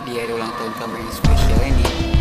di hari ulang tahun kamu yang spesial ini,